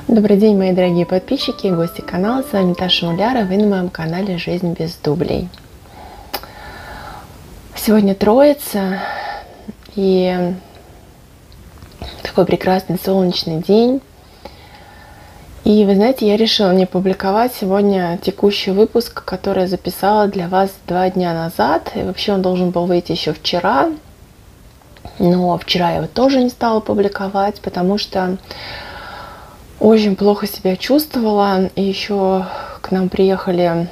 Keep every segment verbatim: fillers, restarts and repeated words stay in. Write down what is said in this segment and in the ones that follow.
Добрый день, мои дорогие подписчики и гости канала. С вами Таша Муляра. Вы на моем канале «Жизнь без дублей». Сегодня Троица и такой прекрасный солнечный день. И вы знаете, я решила не публиковать сегодня текущий выпуск, который я записала для вас два дня назад. И вообще он должен был выйти еще вчера. Но вчера я его тоже не стала публиковать, потому что очень плохо себя чувствовала. И еще к нам приехали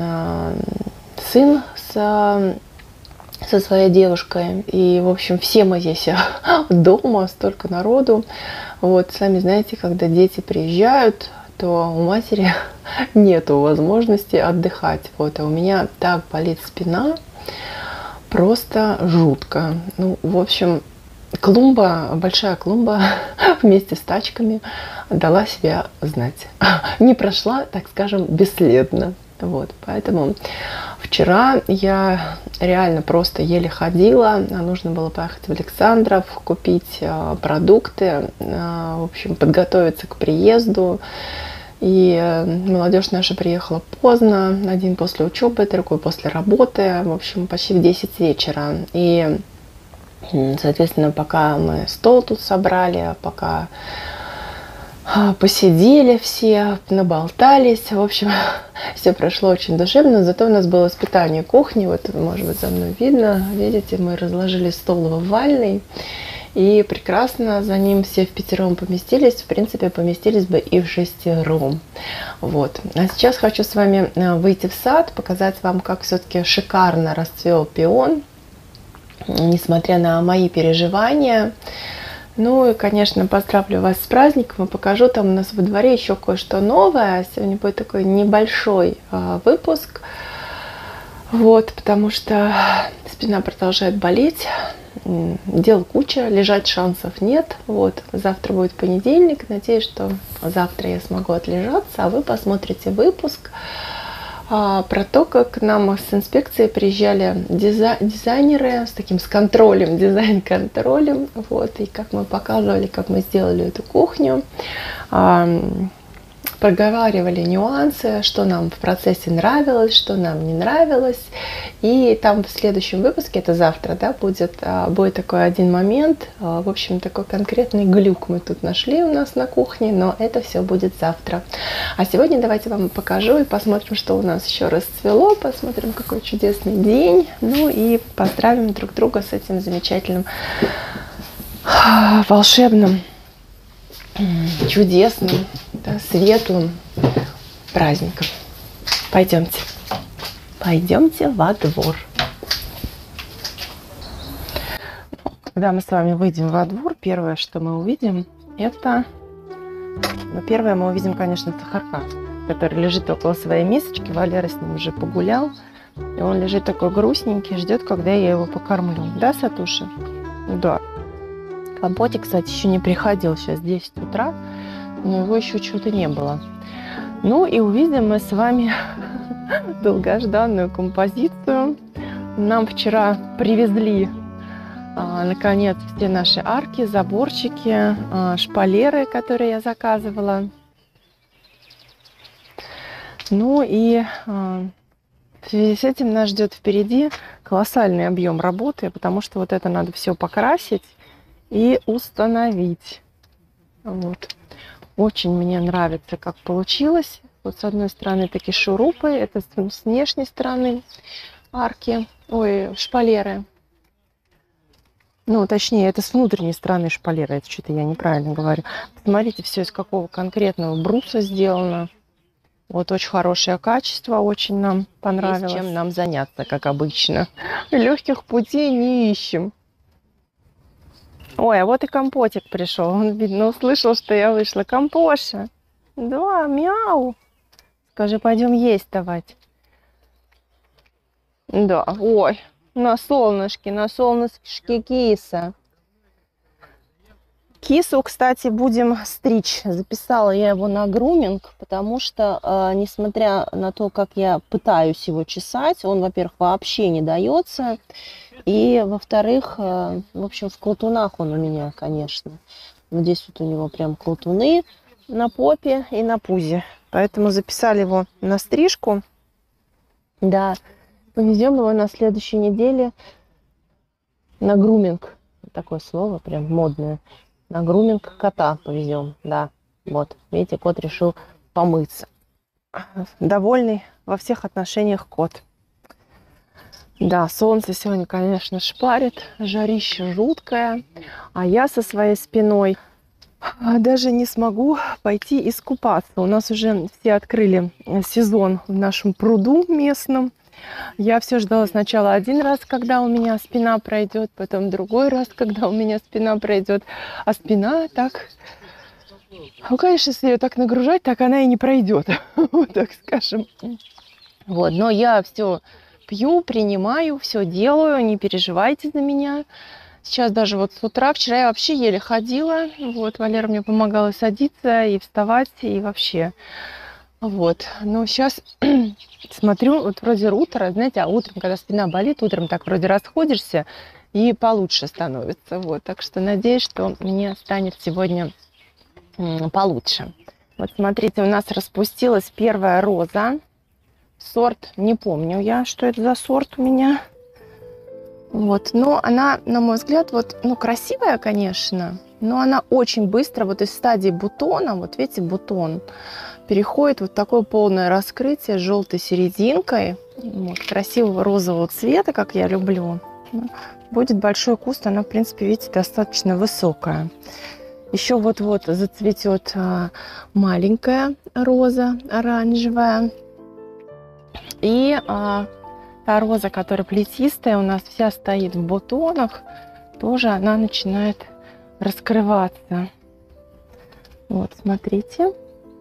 сын с, со своей девушкой. И, в общем, все мы здесь дома, столько народу. Вот, сами знаете, когда дети приезжают, то у матери нету возможности отдыхать. Вот, а у меня так болит спина, просто жутко. Ну, в общем, клумба, большая клумба вместе с тачками дала себя знать. Не прошла, так скажем, бесследно. Вот, поэтому вчера я реально просто еле ходила. Нужно было поехать в Александров, купить э, продукты, э, в общем, подготовиться к приезду. И э, молодежь наша приехала поздно, один после учебы, другой после работы, в общем, почти в десять вечера. И, соответственно, пока мы стол тут собрали, пока посидели все, наболтались. В общем, все прошло очень душевно. Зато у нас было испытание кухни. Вот, может быть, за мной видно. Видите, мы разложили стол в вальной. И прекрасно за ним все впятером поместились. В принципе, поместились бы и в шестером. Вот. А сейчас хочу с вами выйти в сад, показать вам, как все-таки шикарно расцвел пион, несмотря на мои переживания. Ну и, конечно, поздравлю вас с праздником и покажу там у нас во дворе еще кое-что новое. Сегодня будет такой небольшой э, выпуск. Вот, потому что спина продолжает болеть. Дел куча, лежать шансов нет. Вот, завтра будет понедельник. Надеюсь, что завтра я смогу отлежаться, а вы посмотрите выпуск про то, как к нам с инспекцией приезжали дизайнеры с таким с контролем, дизайн-контролем, вот, и как мы показывали, как мы сделали эту кухню, проговаривали нюансы, что нам в процессе нравилось, что нам не нравилось. И там в следующем выпуске, это завтра, да, будет, будет такой один момент, в общем, такой конкретный глюк мы тут нашли у нас на кухне, но это все будет завтра. А сегодня давайте вам покажу и посмотрим, что у нас еще расцвело, посмотрим, какой чудесный день, ну и поздравим друг друга с этим замечательным, волшебным, чудесным, да, светлым праздником. Пойдемте. Пойдемте во двор. Когда мы с вами выйдем во двор, первое, что мы увидим, это... Ну, первое мы увидим, конечно, сахарка, который лежит около своей мисочки. Валера с ним уже погулял. И он лежит такой грустненький, ждет, когда я его покормлю. Да, Сатуша? Да. Компотик, кстати, еще не приходил. Сейчас десять утра. Но его еще чего-то не было. Ну и увидим мы с вами долгожданную композицию. Нам вчера привезли, а, наконец, все наши арки, заборчики, а, шпалеры, которые я заказывала. Ну и а, в связи с этим нас ждет впереди колоссальный объем работы, потому что вот это надо все покрасить и установить. Вот. Очень мне нравится, как получилось. Вот с одной стороны такие шурупы, это с внешней стороны арки, ой, шпалеры. Ну, точнее, это с внутренней стороны шпалеры, это что-то я неправильно говорю. Смотрите, все из какого конкретного бруса сделано. Вот очень хорошее качество, очень нам понравилось. Есть чем нам заняться, как обычно. Легких путей не ищем. Ой, а вот и Компотик пришел. Он, видно, услышал, что я вышла. Компоша. Да, мяу. Скажи, пойдем есть давать. Да, ой, на солнышке, на солнышке киса. Кису, кстати, будем стричь. Записала я его на груминг, потому что, э, несмотря на то, как я пытаюсь его чесать, он, во-первых, вообще не дается. И, во-вторых, э, в общем, в колтунах он у меня, конечно. Вот здесь вот у него прям колтуны. на попе и на пузе. Поэтому записали его на стрижку. Да, повезем его на следующей неделе на груминг. Такое слово прям модное. На груминг кота повезем. Да, вот. Видите, кот решил помыться. Довольный во всех отношениях кот. Да, солнце сегодня, конечно, шпарит. Жарище жуткое. А я со своей спиной даже не смогу пойти искупаться. У нас уже все открыли сезон в нашем пруду местном. Я все ждала сначала один раз, когда у меня спина пройдет, потом другой раз, когда у меня спина пройдет. А спина так... Ну, конечно, если ее так нагружать, так она и не пройдет. Вот так скажем. Вот, но я все пью, принимаю, все делаю, не переживайте за меня. Сейчас даже вот с утра, вчера я вообще еле ходила. Вот, Валера мне помогала садиться и вставать, и вообще. Вот, но сейчас смотрю, вот вроде утро, знаете, а утром, когда спина болит, утром так вроде расходишься и получше становится. Вот, так что надеюсь, что мне станет сегодня получше. Вот смотрите, у нас распустилась первая роза. Сорт, не помню я, что это за сорт у меня. Вот, но она, на мой взгляд, вот, ну, красивая, конечно, но она очень быстро, вот из стадии бутона, вот видите, бутон, переходит вот такое полное раскрытие с желтой серединкой, вот, красивого розового цвета, как я люблю. Будет большой куст, она, в принципе, видите, достаточно высокая. Еще вот-вот зацветет маленькая роза оранжевая. И а, та роза, которая плетистая, у нас вся стоит в бутонах, тоже она начинает раскрываться. Вот, смотрите.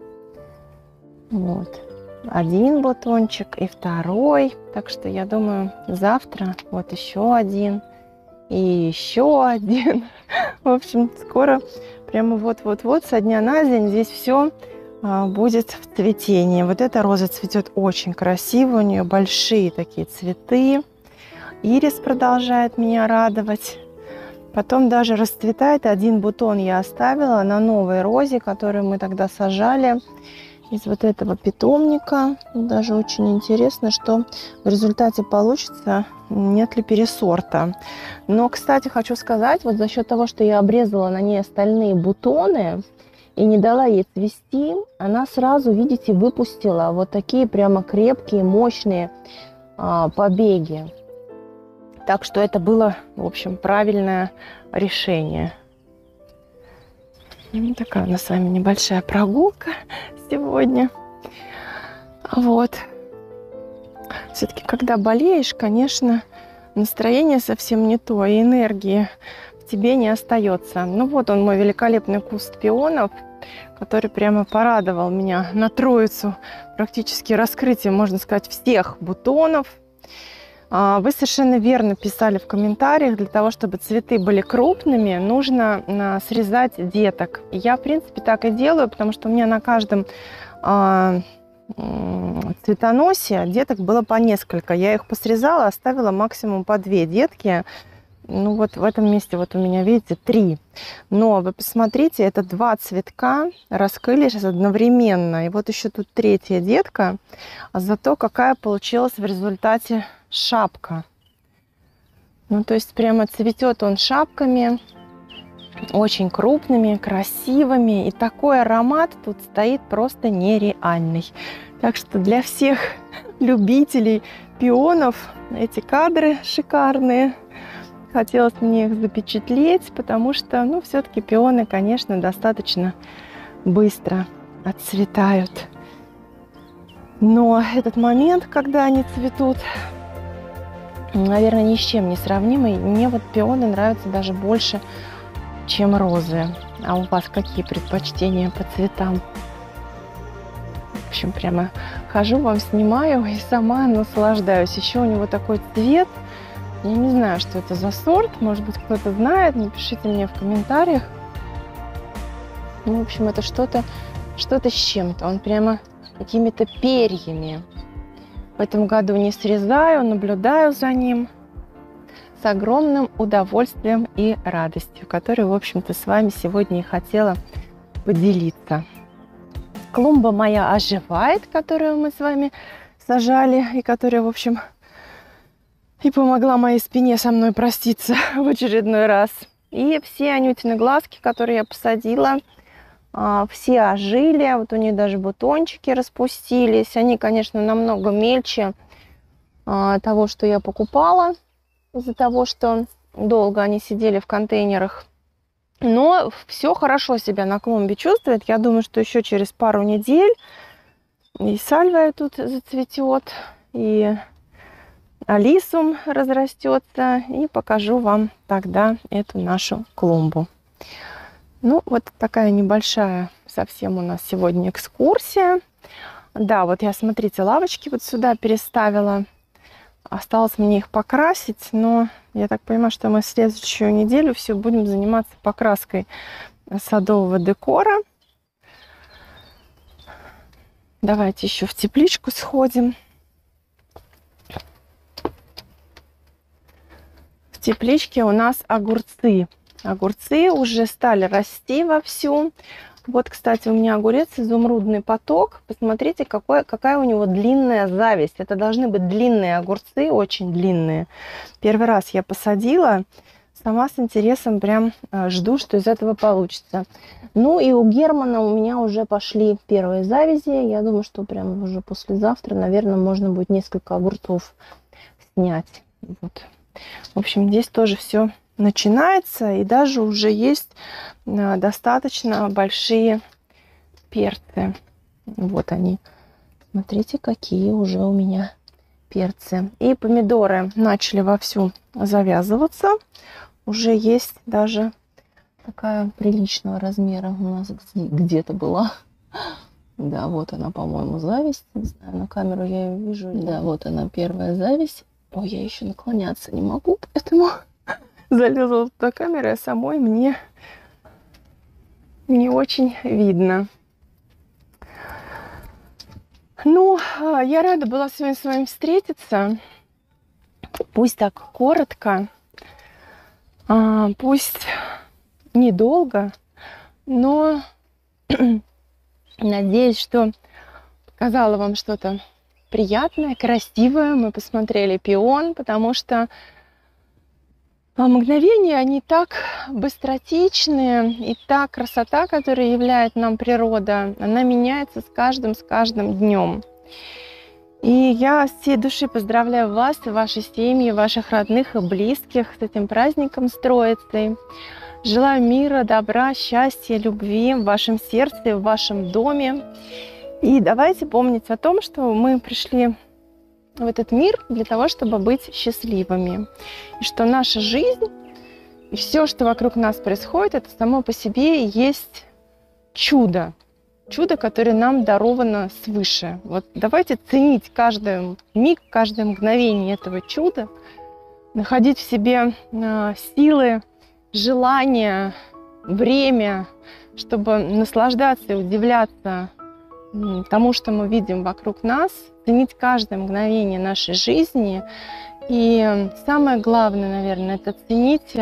Вот. Один бутончик и второй. Так что я думаю, завтра вот еще один и еще один. В общем, скоро прямо вот-вот-вот со дня на день здесь все будет в цветении. Вот эта роза цветет очень красиво, у нее большие такие цветы. Ирис продолжает меня радовать. Потом даже расцветает. Один бутон я оставила на новой розе, которую мы тогда сажали из вот этого питомника. Даже очень интересно, что в результате получится, нет ли пересорта. Но, кстати, хочу сказать, вот за счет того, что я обрезала на ней остальные бутоны и не дала ей цвести, она сразу, видите, выпустила вот такие прямо крепкие, мощные а, побеги. Так что это было, в общем, правильное решение. Ну, такая у нас с вами небольшая прогулка сегодня. Вот. Все-таки, когда болеешь, конечно, настроение совсем не то, и энергии в тебе не остается. Ну вот он, мой великолепный куст пионов, который прямо порадовал меня на троицу, практически раскрытие, можно сказать, всех бутонов. Вы совершенно верно писали в комментариях, для того, чтобы цветы были крупными, нужно срезать деток. Я, в принципе, так и делаю, потому что у меня на каждом цветоносе деток было по несколько. Я их посрезала, оставила максимум по две детки. Ну вот в этом месте вот у меня, видите, три. Но вы посмотрите, это два цветка раскрылись одновременно. И вот еще тут третья детка. А зато какая получилась в результате шапка. Ну то есть прямо цветет он шапками. Очень крупными, красивыми. И такой аромат тут стоит просто нереальный. Так что для всех любителей пионов эти кадры шикарные. Хотелось мне их запечатлеть, потому что, ну, все-таки пионы, конечно, достаточно быстро отцветают. Но этот момент, когда они цветут, наверное, ни с чем не сравнимый. Мне вот пионы нравятся даже больше, чем розы. А у вас какие предпочтения по цветам? В общем, прямо хожу, вам снимаю и сама наслаждаюсь. Еще у него такой цвет. Я не знаю, что это за сорт. Может быть, кто-то знает. Напишите мне в комментариях. Ну, в общем, это что-то что-то с чем-то. Он прямо какими-то перьями. В этом году не срезаю, наблюдаю за ним с огромным удовольствием и радостью, которую, в общем-то, с вами сегодня и хотела поделиться. Клумба моя оживает, которую мы с вами сажали, и которая, в общем, и помогла моей спине со мной проститься в очередной раз. И все анютины глазки, которые я посадила, все ожили. Вот у них даже бутончики распустились. Они, конечно, намного мельче того, что я покупала, из-за того, что долго они сидели в контейнерах. Но все хорошо себя на клумбе чувствует. Я думаю, что еще через пару недель и сальвия тут зацветет, и алисум разрастется, и покажу вам тогда эту нашу клумбу. Ну, вот такая небольшая совсем у нас сегодня экскурсия. Да, вот я, смотрите, лавочки вот сюда переставила. Осталось мне их покрасить, но я так понимаю, что мы в следующую неделю все будем заниматься покраской садового декора. Давайте еще в тепличку сходим. В тепличке у нас огурцы. Огурцы уже стали расти вовсю. Вот, кстати, у меня огурец изумрудный поток. Посмотрите, какой, какая у него длинная зависть. Это должны быть длинные огурцы, очень длинные. Первый раз я посадила. Сама с интересом прям жду, что из этого получится. Ну и у Германа у меня уже пошли первые завязи. Я думаю, что прям уже послезавтра, наверное, можно будет несколько огурцов снять. Вот. В общем, здесь тоже все начинается, и даже уже есть достаточно большие перцы. Вот они. Смотрите, какие уже у меня перцы. И помидоры начали вовсю завязываться. Уже есть даже такая приличного размера у нас где-то была. Да, вот она, по-моему, зависть. Не знаю, на камеру я ее вижу. Да, вот она, первая зависть. Ой, я еще наклоняться не могу, поэтому залезла туда камера, а самой мне не очень видно. Ну, я рада была сегодня с вами встретиться. Пусть так коротко, пусть недолго, но надеюсь, что показала вам что-то приятное, красивое. Мы посмотрели пион, потому что мгновения, они так быстротечные, и та красота, которую являет нам природа, она меняется с каждым, с каждым днем. И я с всей души поздравляю вас и ваши семьи, ваших родных и близких с этим праздником, с Троицей. Желаю мира, добра, счастья, любви в вашем сердце и в вашем доме. И давайте помнить о том, что мы пришли в этот мир для того, чтобы быть счастливыми. И что наша жизнь и все, что вокруг нас происходит, это само по себе и есть чудо. Чудо, которое нам даровано свыше. Вот давайте ценить каждый миг, каждое мгновение этого чуда, находить в себе силы, желания, время, чтобы наслаждаться и удивляться тому, что мы видим вокруг нас, ценить каждое мгновение нашей жизни. И самое главное, наверное, это ценить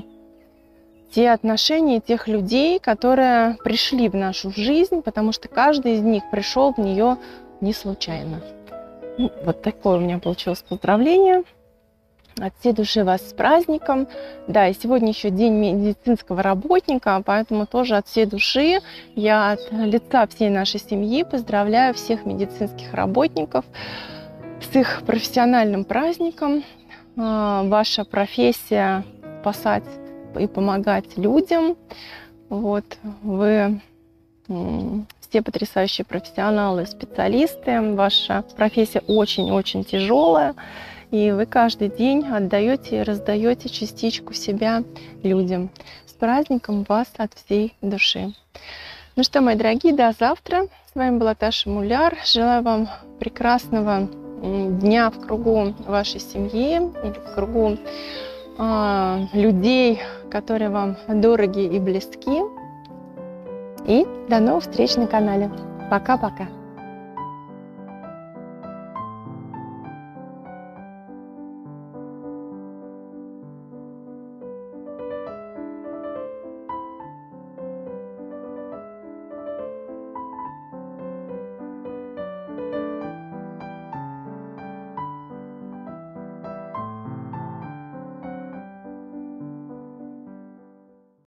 те отношения тех людей, которые пришли в нашу жизнь, потому что каждый из них пришел в нее не случайно. Ну, вот такое у меня получилось поздравление. От всей души вас с праздником. Да, и сегодня еще день медицинского работника, поэтому тоже от всей души я от лица всей нашей семьи поздравляю всех медицинских работников с их профессиональным праздником. Ваша профессия – спасать и помогать людям. Вот, вы все потрясающие профессионалы, специалисты. Ваша профессия очень-очень тяжелая. И вы каждый день отдаете и раздаете частичку себя людям. С праздником вас от всей души. Ну что, мои дорогие, до завтра. С вами была Таша Муляр. Желаю вам прекрасного дня в кругу вашей семьи или в кругу э, людей, которые вам дороги и близки. И до новых встреч на канале. Пока-пока.